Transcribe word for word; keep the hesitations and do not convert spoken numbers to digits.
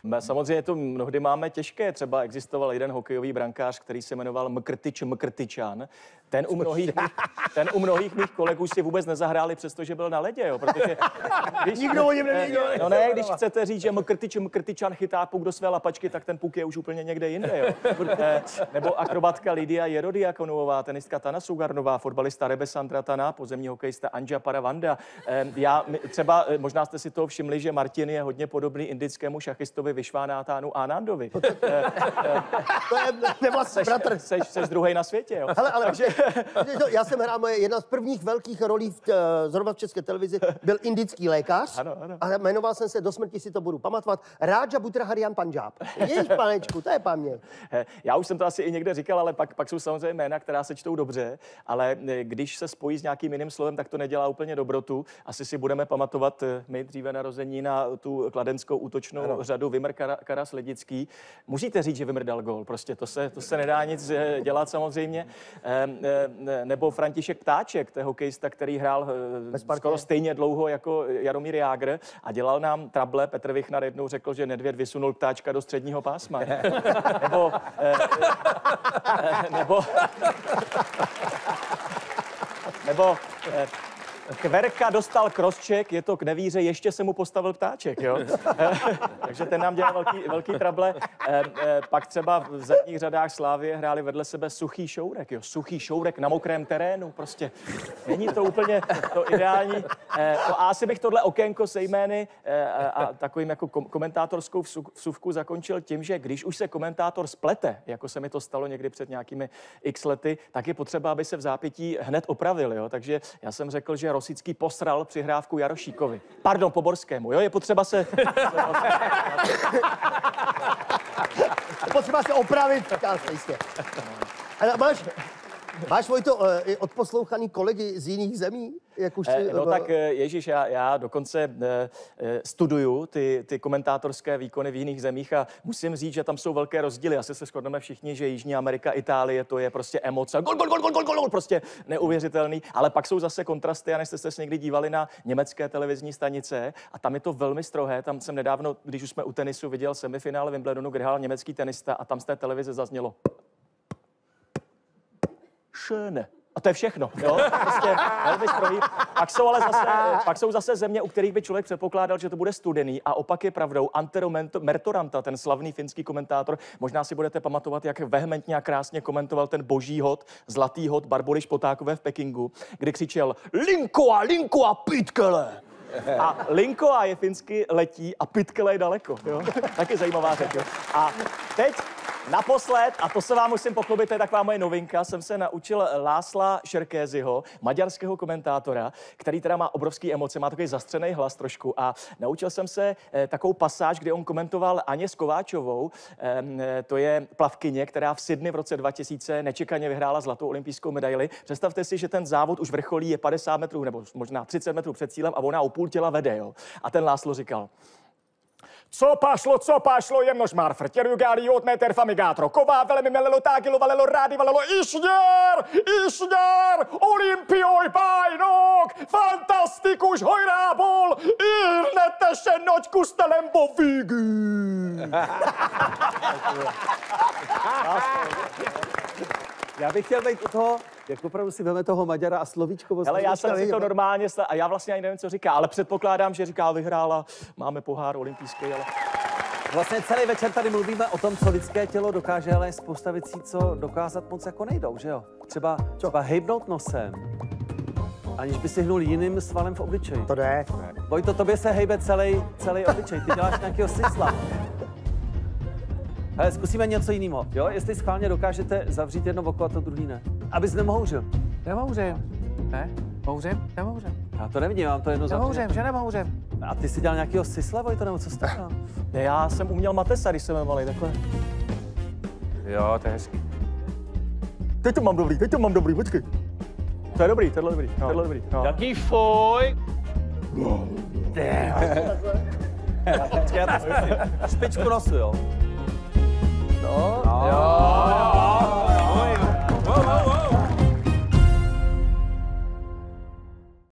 Samozřejmě to mnohdy máme těžké. Třeba existoval jeden hokejový brankář, který se jmenoval Mkrtyč Mkrtyčan. Ten u mnohých, ten u mnohých mých kolegů si vůbec nezahráli, přestože byl na ledě, jo, protože... Když, nikdo o něm neví. No ne, když chcete říct, že Mkrtyč Mkrtyčan chytá puk do své lapačky, tak ten puk je už úplně někde jinde, jo. Nebo akrobatka Lidia Jerodiakonová, tenistka Tana Sugarnová, fotbalista Rebesa Andratana, pozemní hokejista Anja Paravanda. Já třeba, možná jste si toho všimli, že Martin je hodně podobný indickému šachistovi Vyšvánátánu Anandovi. To je nevlastní bratr. Seš, seš druhej na světě, jo. Hele, ale Takže... já jsem hrál, moje jedna z prvních velkých rolí v, zrovna v České televizi byl indický lékař. Ano, ano. A jmenoval jsem se, do smrti si to budu pamatovat, Raja Butraharian Punjab. Jež panečku, to je paměť. Já už jsem to asi i někde říkal, ale pak, pak jsou samozřejmě jména, která se čtou dobře, ale když se spojí s nějakým jiným slovem, tak to nedělá úplně dobrotu. Asi si budeme pamatovat my dříve narození na tu kladenskou útočnou ano. řadu Vimr Karas Lidický. Musíte říct, že Vimr dal gól, prostě to se, to se nedá nic dělat samozřejmě. Nebo František Ptáček, to je hokejista, který hrál skoro stejně dlouho jako Jaromír Jágr a dělal nám trable. Petr Vichnar jednou řekl, že Nedvěd vysunul Ptáčka do středního pásma. nebo... nebo... nebo... Kverka dostal crosscheck, je to k nevíře, ještě se mu postavil Ptáček, jo. Takže ten nám dělal velký, velký trable. E, e, pak třeba v zadních řadách Slávie hráli vedle sebe Suchý Šourek, jo. Suchý Šourek na mokrém terénu, prostě není to úplně to ideální. E, to asi bych tohle okénko se jmény e, a takovým jako komentátorskou vsuvku zakončil tím, že když už se komentátor splete, jako se mi to stalo někdy před nějakými x lety, tak je potřeba, aby se v zápětí hned opravil, jo. Takže já jsem řekl, že Rosický posral přihrávku Jarošíkovi. Pardon, Poborskému, jo, je potřeba se... potřeba se opravit, jistě. Ale máš, máš Vojto, odposlouchaný kolegy z jiných zemí? Jak už eh, no tak, Ježíš, já, já dokonce eh, studuju ty, ty komentátorské výkony v jiných zemích a musím říct, že tam jsou velké rozdíly. Asi se shodneme všichni, že Jižní Amerika, Itálie, to je prostě emoce. Gol, gol, gol, gol, gol, gol, prostě neuvěřitelný. Ale pak jsou zase kontrasty, a než jste se někdy dívali na německé televizní stanice a tam je to velmi strohé. Tam jsem nedávno, když už jsme u tenisu, viděl semifinále Wimbledonu, kde hrál německý tenista a tam z té televize zaznělo Schöne. A to je všechno, jo? Prostě velmi strohý. Pak jsou ale zase, pak jsou zase země, u kterých by člověk předpokládal, že to bude studený a opak je pravdou. Antero Mertoranta, ten slavný finský komentátor, možná si budete pamatovat, jak vehementně a krásně komentoval ten boží hod, zlatý hod Barbory Špotákové v Pekingu, kdy křičel Linkoa, Linkoa, Pitkele! A Linkoa je finsky letí a Pitkele je daleko, jo? Taky zajímavá řeč, jo? A teď naposled, a to se vám musím pochlubit, to je taková moje novinka, jsem se naučil Lásla Šerkézyho, maďarského komentátora, který teda má obrovský emoce, má takový zastřený hlas trošku a naučil jsem se eh, takovou pasáž, kde on komentoval Aně Kováčovou, eh, to je plavkyně, která v Sydney v roce dva tisíce nečekaně vyhrála zlatou olympijskou medaili. Představte si, že ten závod už vrcholí, je padesát metrů nebo možná třicet metrů před cílem a ona o půl těla vede, jo. A ten Láslo říkal: Co pašlo, co pašlo, jemnož marfr, těrugáli od meter famigátro, ková, velmi melelo, tágilo, valelo, rádi, valelo, išňar, išňar, olympioj, pajnok, fantastikus, hojrábol, irnete se nočku stelem po figi. Já bych chtěl být u toho, jak opravdu si veme toho Maďara a slovíčko. Ale já jsem si to normálně, a já vlastně ani nevím, co říká, ale předpokládám, že říká, vyhrála, máme pohár olympijský, ale... Vlastně celý večer tady mluvíme o tom, co lidské tělo dokáže, ale je spousta věcí, co dokázat moc jako nejdou, že jo? Třeba, třeba hejbnout nosem, aniž by si hnul jiným svalem v obličeji. To jde. Vojto, tobě se hejbe celý, celý obličej, ty děláš nějakého sisla. Hele, zkusíme něco jiného, jo? Jestli schválně dokážete zavřít jedno oko a to druhý ne. Abys nemouřil. Nemouřím. Ne? Mouřím? Nemouřím. Já to nevidím, mám to jedno zavřít. Nemouřím, že nemouřím. A ty jsi dělal nějakého sisla, Vojto, nebo co jsi dělal? Ne, já jsem uměl Matesa, když jsem malý, takhle. Jo, to je hezký. Teď to mám dobrý, teď to mám dobrý, počkej. To je dobrý, tohle je dobrý, no. tohle je dobrý. No. Jaký foj? Počkej, já to zkusím. Špičku nosu, jo? No.